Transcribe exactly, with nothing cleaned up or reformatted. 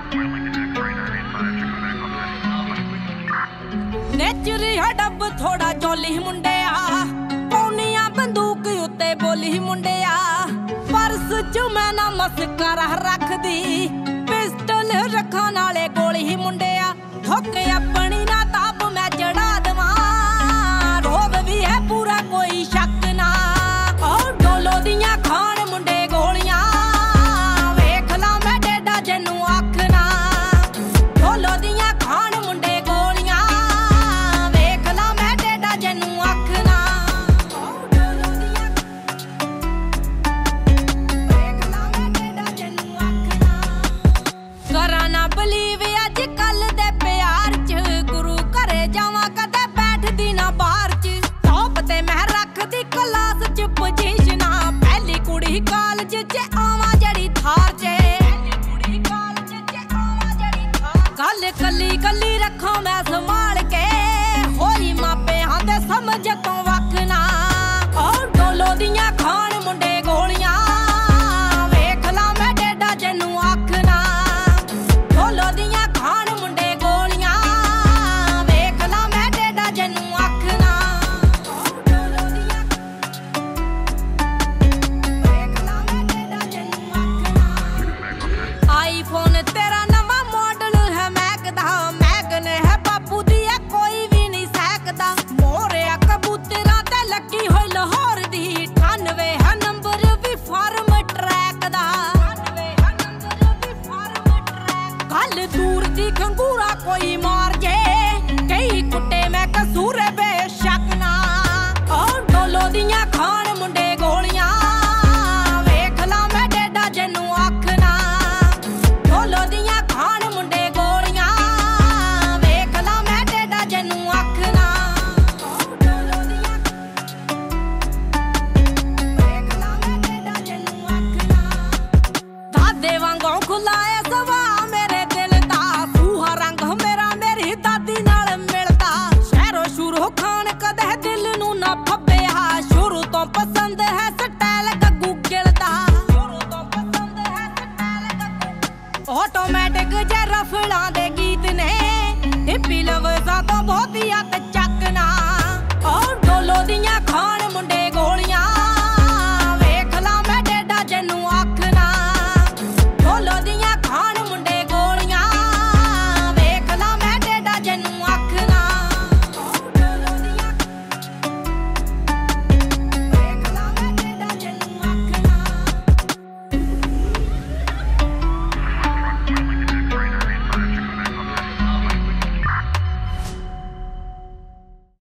नेचरी है डब थोड़ा जोली मुंडिया, पौनिया बंदूक उत्ते बोली मुंडिया। पर्स च मैं ना मस्करा रख दी, पिस्टल रखा नाले गोली मुंडिया। ठोके अपनी ना ताप मैं चढ़ा दवा, रोब भी है पूरा कोई शक ना। और डोलो दियां खान मुंडे गोलियां, वेख ला मैं डेडा जैनू आखना। डोलो दियां खान मुंडे गोलियां, वेख ला मैं डेडा जैनू आखना। डोलो दियां वेख ला मैं डेडा जैनू आखना। करा ना बलीव अज कल दे प्यार च, गुरु घरे जावां कदे बैठदी ना बाहर च। टॉप ते मैं रखदी क्लास च पोजीशना, पहली कुड़ी कॉलेज च आवां जड़ी थार च। गल कली कली रखा मैं संभाल के, होई मापियां दे समझ तो वख ना। और डोलो दियां खान मुंडे गोलियां, वेख ला मैं डेडा जैनू आखना। डोलो दियां खान मुंडे गोलियां, वेख ला मैं डेडा जैनू आखना। डोलो दियां वेख ला मैं डेडा जैनू आखना। आईफोन तेरा नवा मॉडल है महकदा, महगन है बापू दी है कोई भी नहीं सहकदा। मोरिया कबूतरा ते लगी होई लाहौर दी, अठानवे है नंबर भी फार्म ट्रैक दा। गल दूर दी खंगूरा कोई मार जे, कई कुट्टे मैं कसूर बेशक ना। और डोलो दियां खान मुंडे गोलियां, वेख ला मैं डेडा जैनू आखना। डोलो दियां खान मुंडे गोलियां, वेख ला मैं डेडा जैनू आखना। डोलो दियां वेख ला मैं डेडा जैनू आखना। दादे वांगों खुलाए सवा मेरे दिल दा, सूहा रंग मेरा मेरी दादी नाल मिलदा। शहरों शुरू खान कदे दिल नू ना फब्बिया, शुरू तो पसंद है स्टाइल गग्गू गिलदा। ऑटोमैटिक जे रफलां दे गीत ने, हिप्पी लवज़ां तो बहुतिया